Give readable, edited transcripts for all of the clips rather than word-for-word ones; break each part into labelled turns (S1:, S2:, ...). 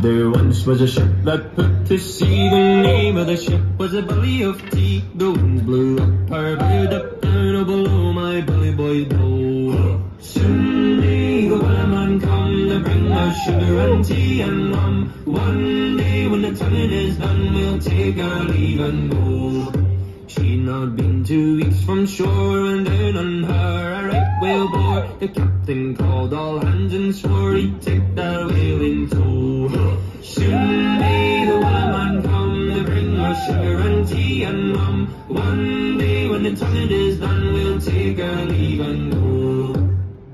S1: There once was a ship that put to sea. The name of the ship was a belly of tea. The wind blew up our bow, up down, oh below my belly boys blow. Soon may the wellerman come to bring us sugar and tea and rum. One day when the tonguing is done, we'll take our leave and go. She'd not been 2 weeks from shore, and down on her a right whale bore. The captain called all hands and swore he'd take that whale in tow. Soon may the wellerman come to bring us sugar and tea and rum. One day when the tonguing is done, we'll take our leave and go.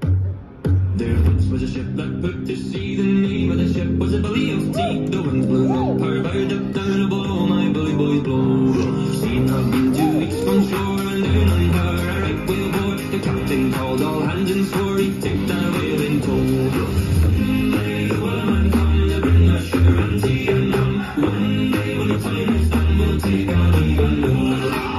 S1: There once was a ship that put to sea. The name of the ship was a belly of tea. The wind blew up her bow, up down, below my belly boys blow. She'd not been 2 weeks from shore, and down on her a right whale bore. The captain called all hands and swore he'd take that whale in tow. Someday the wellerman come to bring us sugar and tea and rum. One day when the time is done, we'll take our leave and go.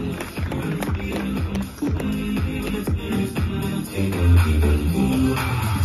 S1: Take a leave and go.